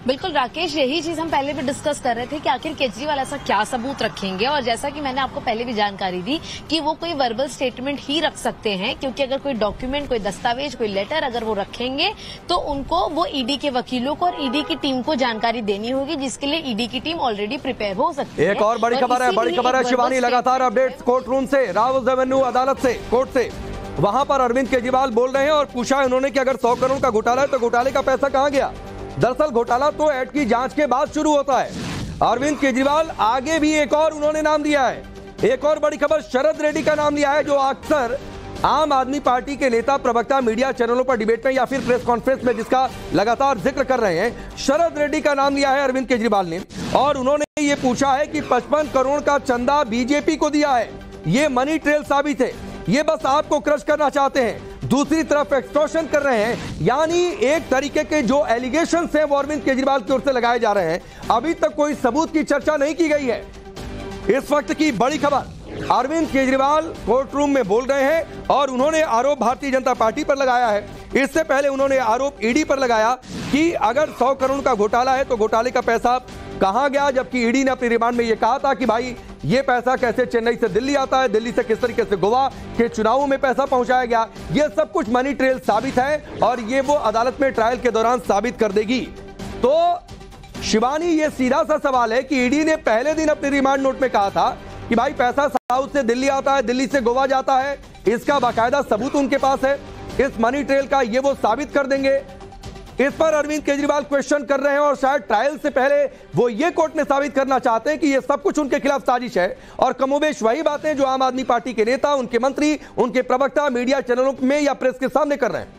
बिल्कुल राकेश, यही चीज हम पहले भी डिस्कस कर रहे थे कि आखिर केजरीवाल ऐसा क्या सबूत रखेंगे, और जैसा कि मैंने आपको पहले भी जानकारी दी कि वो कोई वर्बल स्टेटमेंट ही रख सकते हैं, क्योंकि अगर कोई डॉक्यूमेंट, कोई दस्तावेज, कोई लेटर अगर वो रखेंगे तो उनको वो ईडी के वकीलों को और ईडी की टीम को जानकारी देनी होगी, जिसके लिए ईडी की टीम ऑलरेडी प्रिपेयर हो सकती है। एक और बड़ी खबर है, बड़ी खबर है शिवानी, लगातार अपडेट्स कोर्ट रूम से, रावत रेवेन्यू अदालत से, कोर्ट से। वहां पर अरविंद केजरीवाल बोल रहे हैं और पूछा है उन्होंने कि अगर सौ करोड़ का घोटाला है तो घोटाले का पैसा कहां गया। दरअसल घोटाला तो एड की जांच के बाद शुरू होता है। अरविंद केजरीवाल आगे भी एक और उन्होंने नाम दिया है, एक और बड़ी खबर, शरद रेड्डी का नाम लिया है, जो अक्सर आम आदमी पार्टी के नेता, प्रवक्ता, मीडिया चैनलों पर डिबेट में या फिर प्रेस कॉन्फ्रेंस में जिसका लगातार जिक्र कर रहे हैं। शरद रेड्डी का नाम लिया है अरविंद केजरीवाल ने, और उन्होंने ये पूछा है कि पचपन करोड़ का चंदा बीजेपी को दिया है, ये मनी ट्रेल साबित है, ये बस आपको क्रश करना चाहते हैं, दूसरी तरफ एक्सटॉर्शन कर रहे हैं। यानी एक तरीके के जो एलिगेशंस हैं वो अरविंद केजरीवाल की ओर से लगाए जा रहे हैं। अभी तक कोई सबूत की चर्चा नहीं की गई है। इस वक्त की बड़ी खबर, अरविंद केजरीवाल कोर्ट रूम में बोल रहे हैं और उन्होंने आरोप भारतीय जनता पार्टी पर लगाया है। इससे पहले उन्होंने आरोप ईडी पर लगाया कि अगर सौ करोड़ का घोटाला है तो घोटाले का पैसा कहां गया, जबकि ईडी ने अपनी रिमांड में यह कहा था कि भाई ये पैसा कैसे चेन्नई से दिल्ली आता है, दिल्ली से किस तरीके से गोवा के चुनावों में पैसा पहुंचाया गया, ये सब कुछ मनी ट्रेल साबित है और ये वो अदालत में ट्रायल के दौरान साबित कर देगी। तो शिवानी, ये सीधा सा सवाल है कि ईडी ने पहले दिन अपने रिमांड नोट में कहा था कि भाई पैसा साउथ से दिल्ली आता है, दिल्ली से गोवा जाता है, इसका बाकायदा सबूत उनके पास है, इस मनी ट्रेल का, ये वो साबित कर देंगे। इस पर अरविंद केजरीवाल क्वेश्चन कर रहे हैं और शायद ट्रायल से पहले वो ये कोर्ट में साबित करना चाहते हैं कि ये सब कुछ उनके खिलाफ साजिश है, और कमोबेश वही बातें जो आम आदमी पार्टी के नेता, उनके मंत्री, उनके प्रवक्ता मीडिया चैनलों में या प्रेस के सामने कर रहे हैं।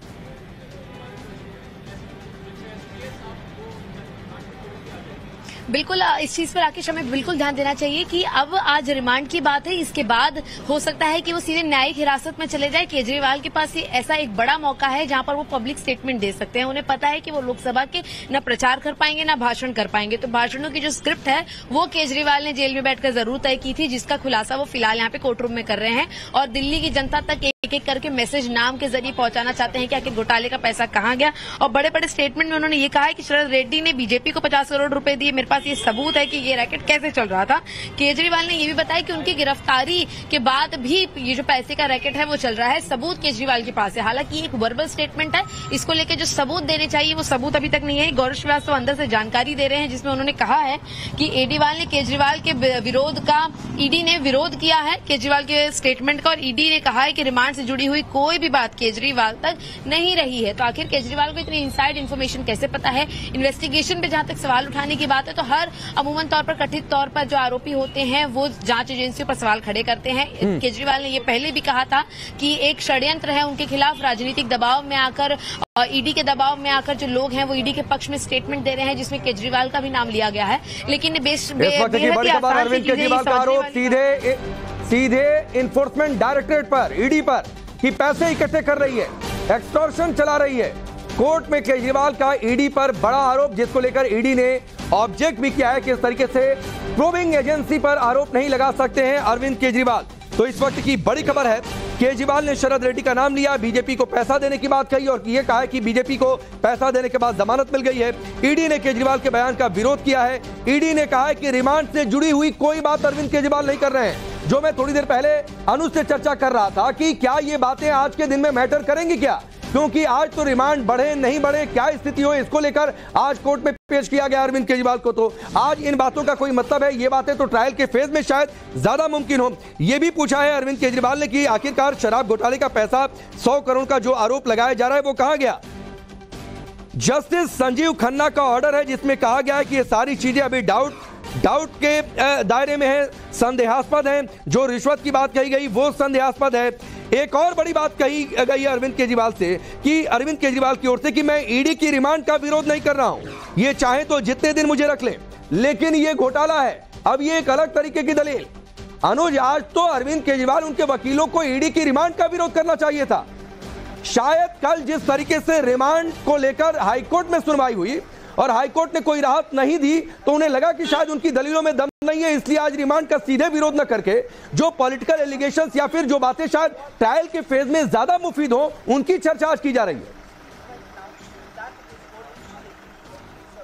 बिल्कुल, इस चीज पर राकेश हमें बिल्कुल ध्यान देना चाहिए कि अब आज रिमांड की बात है, इसके बाद हो सकता है कि वो सीधे न्यायिक हिरासत में चले जाए। केजरीवाल के पास ये ऐसा एक बड़ा मौका है जहां पर वो पब्लिक स्टेटमेंट दे सकते हैं। उन्हें पता है कि वो लोकसभा के न प्रचार कर पाएंगे न भाषण कर पाएंगे, तो भाषणों की जो स्क्रिप्ट है वो केजरीवाल ने जेल में बैठकर जरूर तय की थी, जिसका खुलासा वो फिलहाल यहाँ पे कोर्ट रूम में कर रहे हैं और दिल्ली की जनता तक एक एक करके मैसेज नाम के जरिए पहुंचाना चाहते हैं कि आखिर घोटाले का पैसा कहां गया। और बड़े बड़े स्टेटमेंट में उन्होंने ये कहा है कि शरद रेड्डी ने बीजेपी को पचास करोड़ रुपए दिए, मेरे पास ये सबूत है कि ये रैकेट कैसे चल रहा था। केजरीवाल ने ये भी बताया कि उनकी गिरफ्तारी के बाद भी ये जो पैसे का रैकेट है वो चल रहा है, सबूत केजरीवाल के पास है। हालांकि एक वर्बल स्टेटमेंट है, इसको लेकर जो सबूत देने चाहिए वो सबूत अभी तक नहीं है। गौरव श्रीवास्तव अंदर से जानकारी दे रहे हैं जिसमें उन्होंने कहा है कि केजरीवाल ने केजरीवाल के विरोध का ईडी ने विरोध किया है, केजरीवाल के स्टेटमेंट का, और ईडी ने कहा है कि रिमांड से जुड़ी हुई कोई भी बात केजरीवाल तक नहीं रही है। तो आखिर केजरीवाल को इतनी इनसाइड इन्फॉर्मेशन कैसे पता है? इन्वेस्टिगेशन पे जहां तक सवाल उठाने की बात है तो हर अमूमन तौर पर कथित तौर पर जो आरोपी होते हैं वो जांच एजेंसियों पर सवाल खड़े करते हैं। केजरीवाल ने ये पहले भी कहा था कि एक षड्यंत्र है उनके खिलाफ, राजनीतिक दबाव में आकर, ईडी के दबाव में आकर जो लोग हैं वो ईडी के पक्ष में स्टेटमेंट दे रहे हैं जिसमें केजरीवाल का भी नाम लिया गया है। लेकिन अरविंद केजरीवाल का आरोप सीधे सीधे इन्फोर्समेंट डायरेक्टरेट पर, ईडी पर, कि पैसे इकट्ठे कर रही है, एक्सटॉर्शन चला रही है। कोर्ट में केजरीवाल का ईडी पर बड़ा आरोप, जिसको लेकर ईडी ने ऑब्जेक्ट भी किया है कि इस तरीके से प्रोबिंग एजेंसी पर आरोप नहीं लगा सकते हैं अरविंद केजरीवाल। तो इस वक्त की बड़ी खबर है, केजरीवाल ने शरद रेड्डी का नाम लिया, बीजेपी को पैसा देने की बात कही और ये कहा है कि बीजेपी को पैसा देने के बाद जमानत मिल गई है। ईडी ने केजरीवाल के बयान का विरोध किया है। ईडी ने कहा है कि रिमांड से जुड़ी हुई कोई बात अरविंद केजरीवाल नहीं कर रहे हैं। जो मैं थोड़ी देर पहले अनुज से चर्चा कर रहा था कि क्या ये बातें आज के दिन में मैटर करेंगी क्या, क्योंकि आज तो रिमांड बढ़े नहीं बढ़े, क्या स्थिति हो, इसको लेकर आज कोर्ट में पेश किया गया अरविंद केजरीवाल को। तो आज इन बातों का कोई मतलब है? ये बातें तो ट्रायल के फेज में शायद ज्यादा मुमकिन हो। यह भी पूछा है अरविंद केजरीवाल ने कि आखिरकार शराब घोटाले का पैसा सौ करोड़ का जो आरोप लगाया जा रहा है वो कहां गया। जस्टिस संजीव खन्ना का ऑर्डर है जिसमें कहा गया है कि ये सारी चीजें अभी डाउट डाउट के दायरे में है, संदेहास्पद है। जो रिश्वत की बात कही गई वो संदेहास्पद है। एक और बड़ी बात कही गई अरविंद केजरीवाल से कि अरविंद केजरीवाल की ओर से कि मैं ईडी की रिमांड का विरोध नहीं कर रहा हूं, ये चाहे तो जितने दिन मुझे रख ले, लेकिन ये घोटाला है। अब ये एक अलग तरीके की दलील। अनुज, आज तो अरविंद केजरीवाल, उनके वकीलों को ईडी की रिमांड का विरोध करना चाहिए था। शायद कल जिस तरीके से रिमांड को लेकर हाईकोर्ट में सुनवाई हुई और हाईकोर्ट ने कोई राहत नहीं दी तो उन्हें लगा कि शायद उनकी दलीलों में दम नहीं है, इसलिए आज रिमांड का सीधे विरोध न करके जो पॉलिटिकल एलिगेशंस या फिर जो बातें शायद ट्रायल के फेज में ज्यादा मुफीद हो, उनकी चर्चा आज की जा रही है।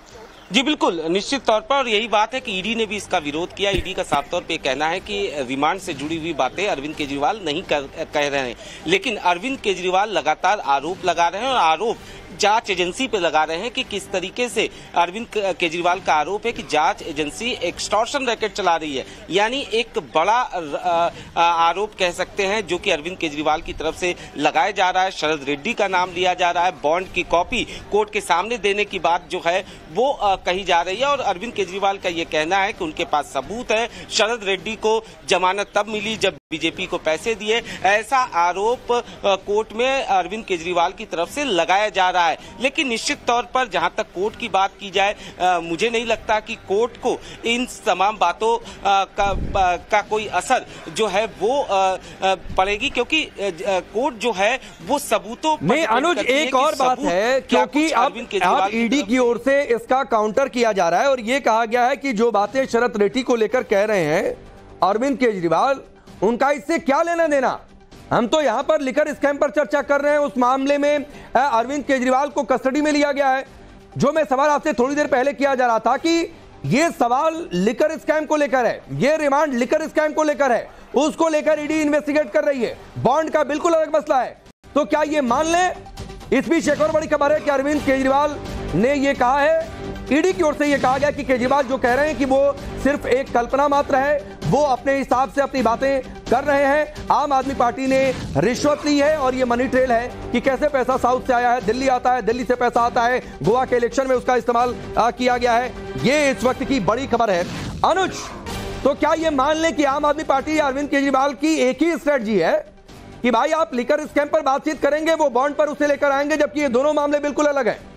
जी बिल्कुल, निश्चित तौर पर, और यही बात है कि ईडी ने भी इसका विरोध किया। ईडी का साफ तौर पे कहना है कि रिमांड से जुड़ी हुई बातें अरविंद केजरीवाल नहीं कर, कह रहे हैं, लेकिन अरविंद केजरीवाल लगातार आरोप लगा रहे हैं और आरोप जांच एजेंसी पे लगा रहे हैं कि किस तरीके से अरविंद केजरीवाल का आरोप है कि जांच एजेंसी एक्सटॉर्शन रैकेट चला रही है। यानी एक बड़ा आरोप कह सकते हैं जो कि अरविंद केजरीवाल की तरफ से लगाया जा रहा है। शरद रेड्डी का नाम लिया जा रहा है, बॉन्ड की कॉपी कोर्ट के सामने देने की बात जो है वो कही जा रही है और अरविंद केजरीवाल का ये कहना है कि उनके पास सबूत है। शरद रेड्डी को जमानत तब मिली जब बीजेपी को पैसे दिए, ऐसा आरोप कोर्ट में अरविंद केजरीवाल की तरफ से लगाया जा रहा है। लेकिन निश्चित तौर पर जहां तक कोर्ट की बात की जाए, आ, मुझे नहीं लगता कि कोर्ट को इन तमाम बातों आ, का, आ, का कोई असर जो है वो आ, आ, पड़ेगी, क्योंकि आ, कोर्ट जो है वो सबूतों में अनुज एक और बात है, क्योंकि अब अब ईडी की ओर से इसका काउंटर किया जा रहा है और ये कहा गया है कि जो बातें शरद रेड्डी को लेकर कह रहे हैं अरविंद केजरीवाल, उनका इससे क्या लेना देना। हम तो यहां पर लिकर स्कैम पर चर्चा कर रहे हैं। उस मामले में अरविंद केजरीवाल को कस्टडी में लिया गया है। जो मैं सवाल आपसे थोड़ी देर पहले किया जा रहा था कि यह सवाल लिकर स्कैम को लेकर है, यह रिमांड लिकर स्कैम को लेकर है, उसको लेकर ईडी इन्वेस्टिगेट कर रही है। बॉन्ड का बिल्कुल अलग मसला है। तो क्या यह मान लें? इस बीच एक और बड़ी खबर है कि अरविंद केजरीवाल ने यह कहा है, ईडी की ओर से यह कहा गया कि केजरीवाल जो कह रहे हैं कि वो सिर्फ एक कल्पना मात्र है, वो अपने हिसाब से अपनी बातें कर रहे हैं। आम आदमी पार्टी ने रिश्वत ली है और ये मनी ट्रेल है कि कैसे पैसा साउथ से आया है, दिल्ली आता है, दिल्ली से पैसा आता है, गोवा के इलेक्शन में उसका इस्तेमाल किया गया है। ये इस वक्त की बड़ी खबर है। अनुज, तो क्या ये मान लें कि आम आदमी पार्टी या अरविंद केजरीवाल की एक ही स्ट्रेटजी है कि भाई आप लिकर स्कैम पर बातचीत करेंगे, वो बॉन्ड पर उसे लेकर आएंगे, जबकि ये दोनों मामले बिल्कुल अलग हैं?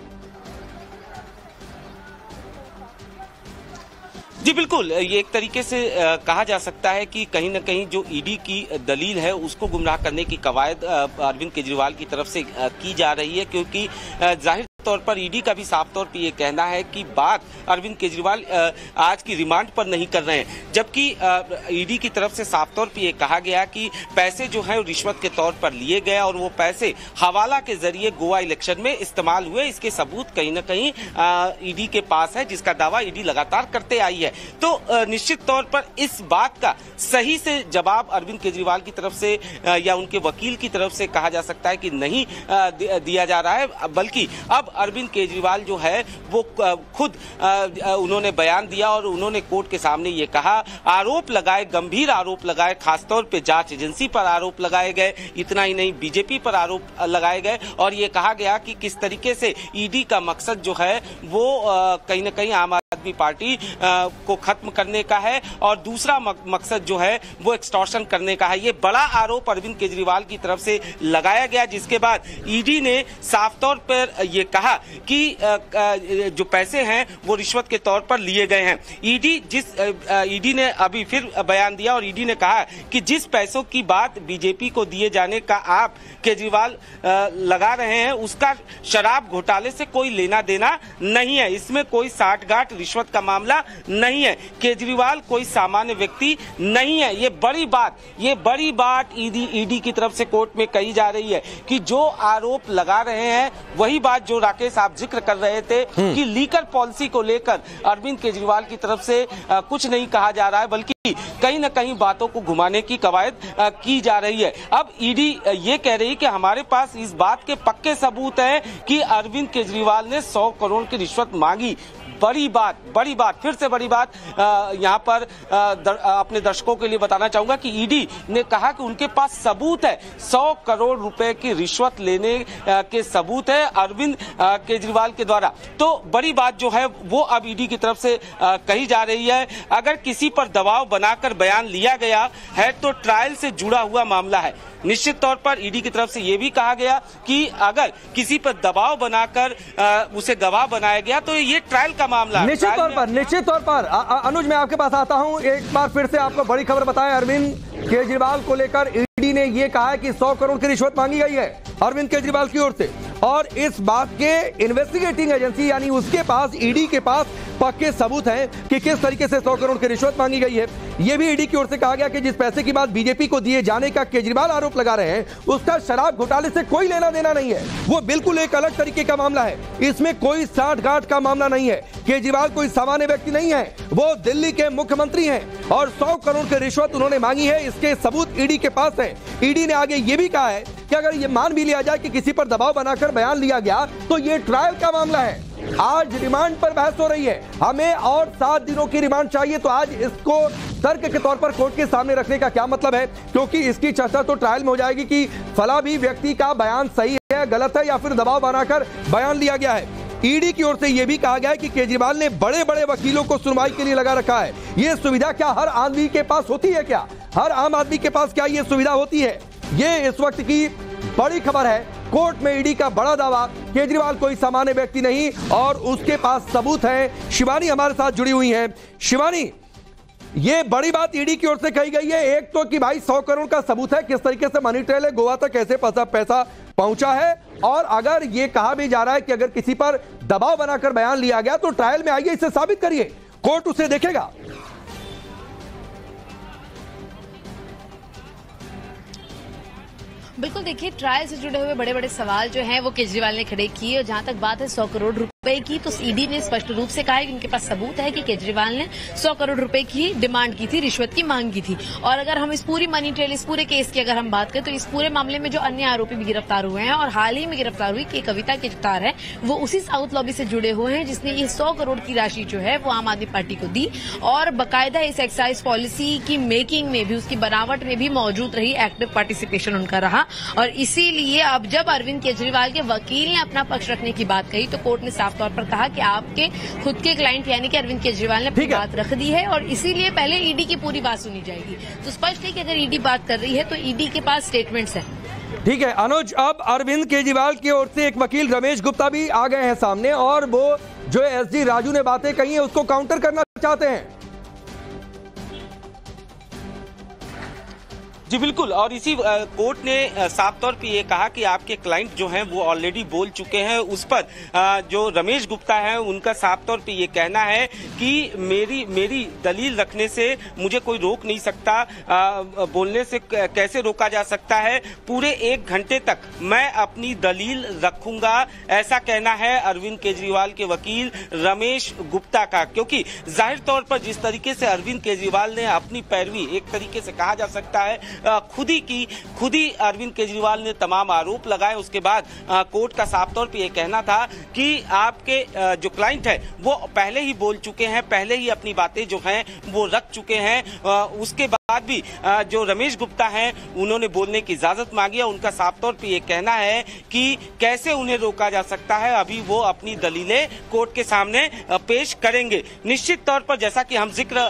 जी बिल्कुल, ये एक तरीके से आ, कहा जा सकता है कि कहीं न कहीं जो ईडी की दलील है उसको गुमराह करने की कवायद अरविंद केजरीवाल की तरफ से आ, की जा रही है, क्योंकि जाहिर तौर पर ईडी का भी साफ तौर पर यह कहना है कि बात अरविंद केजरीवाल आज की रिमांड पर नहीं कर रहे हैं, जबकि ईडी की तरफ से साफ तौर पर यह कहा गया कि पैसे जो है रिश्वत के तौर पर लिए गए और वो पैसे हवाला के जरिए गोवा इलेक्शन में इस्तेमाल हुए। इसके सबूत कहीं ना कहीं ईडी के पास है, जिसका दावा ईडी लगातार करते आई है। तो निश्चित तौर पर इस बात का सही से जवाब अरविंद केजरीवाल की तरफ से या उनके वकील की तरफ से कहा जा सकता है कि नहीं दिया जा रहा है, बल्कि अब अरविंद केजरीवाल जो है वो खुद उन्होंने बयान दिया और उन्होंने कोर्ट के सामने ये कहा, आरोप लगाए, गंभीर आरोप लगाए, खासतौर पे जांच एजेंसी पर आरोप लगाए गए, इतना ही नहीं बीजेपी पर आरोप लगाए गए और ये कहा गया कि किस तरीके से ईडी का मकसद जो है वो कहीं ना कहीं आम आदमी पार्टी को खत्म करने का है और दूसरा मकसद जो है वो एक्सटॉर्शन करने का है। ये बड़ा आरोप अरविंद केजरीवाल की तरफ से लगाया गया, जिसके बाद ईडी ने साफ तौर पर ये कहा कि जो पैसे हैं वो रिश्वत के तौर पर लिए गए हैं। ईडी जिस ईडी ने अभी फिर बयान दिया और ईडी ने कहा कि जिस पैसों की बात बीजेपी को दिए जाने का आप केजरीवाल लगा रहे हैं उसका शराब घोटाले से कोई लेना देना नहीं है, इसमें कोई साठगांठ रिश्वत का मामला नहीं है, केजरीवाल कोई सामान्य व्यक्ति नहीं है। ये बड़ी बात ये बड़ी बात ईडी ईडी की तरफ से कोर्ट में कही जा रही है कि जो आरोप लगा रहे हैं वही बात जो राकेश आप जिक्र कर रहे थे कि लीकर पॉलिसी को लेकर अरविंद केजरीवाल की तरफ से आ, कुछ नहीं कहा जा रहा है, बल्कि कहीं न कहीं बातों को घुमाने की कवायद की जा रही है। अब ईडी ये कह रही है कि हमारे पास इस बात के पक्के सबूत हैं कि अरविंद केजरीवाल ने सौ करोड़ की रिश्वत मांगी। बड़ी बात बड़ी बात फिर से बड़ी बात यहाँ पर आ, दर, आ, अपने दर्शकों के लिए बताना चाहूंगा कि ईडी ने कहा कि उनके पास सबूत है, सौ करोड़ रुपए की रिश्वत लेने आ, के सबूत है अरविंद केजरीवाल के द्वारा। तो बड़ी बात जो है वो अब ईडी की तरफ से आ, कही जा रही है। अगर किसी पर दबाव बनाकर बयान लिया गया है तो ट्रायल से जुड़ा हुआ मामला है। निश्चित तौर पर ईडी की तरफ से यह भी कहा गया कि अगर किसी पर दबाव बनाकर उसे गवाह बनाया गया तो ये ट्रायल का मामला है। निश्चित तौर पर निश्चित तौर पर अनुज मैं आपके पास आता हूं, एक बार फिर से आपको बड़ी खबर बताएं। अरविंद केजरीवाल को लेकर ईडी ने यह कहा है कि सौ करोड़ की रिश्वत मांगी गई है अरविंद केजरीवाल की ओर से। और इस बात के इन्वेस्टिगेटिंग एजेंसी यानी उसके पास, ईडी के पास पक्के सबूत हैं कि किस तरीके से सौ करोड़ की रिश्वत मांगी गई है। यह भी ईडी की ओर से कहा गया कि जिस पैसे की बात बीजेपी को दिए जाने का केजरीवाल आरोप लगा रहे हैं, उसका शराब घोटाले से कोई लेना देना नहीं है। वो बिल्कुल एक अलग तरीके का मामला है। इसमें कोई साठ गांठ का मामला नहीं है। केजरीवाल कोई सामान्य व्यक्ति नहीं है, वो दिल्ली के मुख्यमंत्री हैं और सौ करोड़ की रिश्वत उन्होंने मांगी है। इसके सबूत ईडी के पास है। ईडी ने आगे ये भी कहा है कि अगर ये मान भी लिया जाए कि किसी पर दबाव बनाकर बयान लिया गया, तो ये ट्रायल का मामला है। आज रिमांड पर बहस हो रही है, हमें और सात दिनों की रिमांड चाहिए। तो आज इसको तर्क के तौर पर कोर्ट के सामने रखने का क्या मतलब है, क्योंकि इसकी चर्चा तो ट्रायल में हो जाएगी कि फला भी व्यक्ति का बयान सही है, गलत है, या फिर दबाव बनाकर बयान लिया गया है। ईडी की ओर से यह भी कहा गया है कि केजरीवाल ने बड़े बड़े वकीलों को सुनवाई के लिए लगा रखा है। यह सुविधा क्या हर आदमी के पास होती है? क्या हर आम आदमी के पास क्या यह सुविधा होती है? ये इस वक्त की बड़ी खबर है। कोर्ट में ईडी का बड़ा दावा, केजरीवाल कोई सामान्य व्यक्ति नहीं और उसके पास सबूत है। शिवानी हमारे साथ जुड़ी हुई है। शिवानी, ये बड़ी बात ईडी की ओर से कही गई है। एक तो कि भाई सौ करोड़ का सबूत है, किस तरीके से मनी ट्रेल है, गोवा तक कैसे पैसा पैसा पहुंचा है, और अगर ये कहा भी जा रहा है कि अगर किसी पर दबाव बनाकर बयान लिया गया तो ट्रायल में आइए, इसे साबित करिए, कोर्ट उसे देखेगा। बिल्कुल, देखिए ट्रायल से जुड़े हुए बड़े बड़े सवाल जो हैं वो केजरीवाल ने खड़े किए। और जहां तक बात है सौ करोड़ रुपए की, तो ईडी ने स्पष्ट रूप से कहा है कि उनके पास सबूत है कि केजरीवाल ने सौ करोड़ रुपए की डिमांड की थी, रिश्वत की मांग की थी। और अगर हम इस पूरी मनी ट्रेल, इस पूरे केस की अगर हम बात करें, तो इस पूरे मामले में जो अन्य आरोपी भी गिरफ्तार हुए हैं और हाल ही में गिरफ्तार हुई कि कविता केजरीवाल है, वो उसी साउथ लॉबी से जुड़े हुए हैं जिसने ये सौ करोड़ की राशि जो है वो आम आदमी पार्टी को दी और बाकायदा इस एक्साइज पॉलिसी की मेकिंग में भी, उसकी बनावट में भी मौजूद रही, एक्टिव पार्टिसिपेशन उनका रहा। और इसीलिए अब जब अरविंद केजरीवाल के वकील ने अपना पक्ष रखने की बात कही, तो कोर्ट ने साफ तौर पर कहा कि आपके खुद के क्लाइंट यानी कि अरविंद केजरीवाल ने अपनी बात रख दी है और इसीलिए पहले ईडी की पूरी बात सुनी जाएगी। तो स्पष्ट है कि अगर ईडी बात कर रही है तो ईडी के पास स्टेटमेंट्स हैं। ठीक है अनुज, अब अरविंद केजरीवाल की ओर से एक वकील रमेश गुप्ता भी आ गए हैं सामने और वो जो एस डी राजू ने बातें कही है उसको काउंटर करना चाहते हैं। जी बिल्कुल, और इसी कोर्ट ने साफ तौर पे ये कहा कि आपके क्लाइंट जो हैं वो ऑलरेडी बोल चुके हैं। उस पर जो रमेश गुप्ता है उनका साफ तौर पे ये कहना है कि मेरी मेरी दलील रखने से मुझे कोई रोक नहीं सकता, बोलने से कैसे रोका जा सकता है, पूरे एक घंटे तक मैं अपनी दलील रखूंगा, ऐसा कहना है अरविंद केजरीवाल के वकील रमेश गुप्ता का। क्योंकि जाहिर तौर पर जिस तरीके से अरविंद केजरीवाल ने अपनी पैरवी, एक तरीके से कहा जा सकता है खुद ही की खुद ही अरविंद केजरीवाल ने तमाम आरोप लगाए, उसके बाद कोर्ट का साफ तौर पे ये कहना था कि आपके जो क्लाइंट है वो पहले ही बोल चुके हैं, पहले ही अपनी बातें जो हैं वो रख चुके हैं। उसके बाद भी जो रमेश गुप्ता हैं उन्होंने बोलने की इजाजत मांगी है। उनका साफ तौर पे ये कहना है कि कैसे उन्हें रोका जा सकता है, अभी वो अपनी दलीलें कोर्ट के सामने पेश करेंगे। निश्चित तौर पर जैसा कि हम जिक्र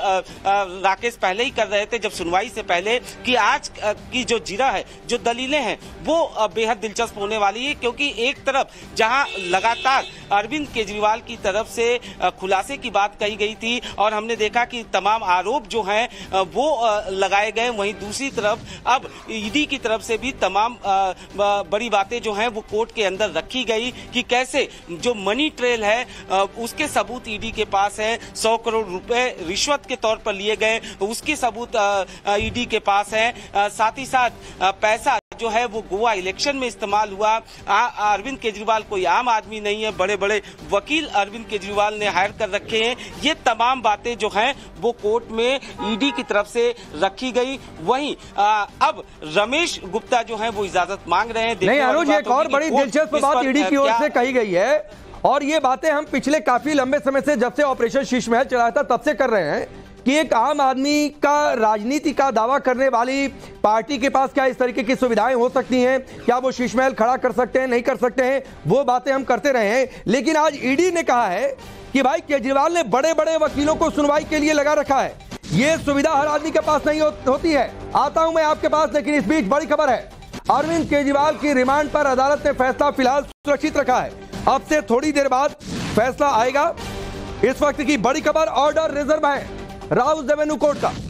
राकेश पहले ही कर रहे थे जब सुनवाई से पहले, कि आज की जो जिरा है, जो दलीलें हैं वो बेहद दिलचस्प होने वाली है। क्योंकि एक तरफ जहां लगातार अरविंद केजरीवाल की तरफ से खुलासे की बात कही गई थी और हमने देखा कि तमाम आरोप जो हैं वो लगाए गए, वहीं दूसरी तरफ अब ईडी की तरफ से भी तमाम बड़ी बातें जो हैं वो कोर्ट के अंदर रखी गई कि कैसे जो मनी ट्रेल है उसके सबूत ईडी के पास है, सौ करोड़ रुपए रिश्वत के तौर पर लिए गए उसके सबूत ईडी के पास है, साथ ही साथ पैसा जो है वो गोवा इलेक्शन में इस्तेमाल हुआ। अरविंद केजरीवाल कोई आम आदमी नहीं है, बड़े बड़े वकील अरविंद केजरीवाल ने हायर कर रखे हैं। ये तमाम बातें जो हैं वो कोर्ट में ईडी की तरफ से रखी गई। वहीं आ, अब रमेश गुप्ता जो है वो इजाजत मांग रहे हैं। नहीं अनुज, एक और बड़ी दिलचस्प बात ईडी की ओर से कही गई है और ये बातें हम पिछले काफी लंबे समय से, जब से ऑपरेशन शीशमहल चलाया था तब से कर रहे हैं कि एक आम आदमी का राजनीति का दावा करने वाली पार्टी के पास क्या इस तरीके की सुविधाएं हो सकती हैं, क्या वो शीशमहल खड़ा कर सकते हैं, नहीं कर सकते हैं, वो बातें हम करते रहे हैं। लेकिन आज ईडी ने कहा है कि भाई केजरीवाल ने बड़े बड़े वकीलों को सुनवाई के लिए लगा रखा है, ये सुविधा हर आदमी के पास नहीं हो, होती है। आता हूं मैं आपके पास, लेकिन इस बीच बड़ी खबर है, अरविंद केजरीवाल की रिमांड पर अदालत ने फैसला फिलहाल सुरक्षित रखा है। अब से थोड़ी देर बाद फैसला आएगा। इस वक्त की बड़ी खबर, ऑर्डर रिजर्व है राउस रेवेन्यू कोर्ट का।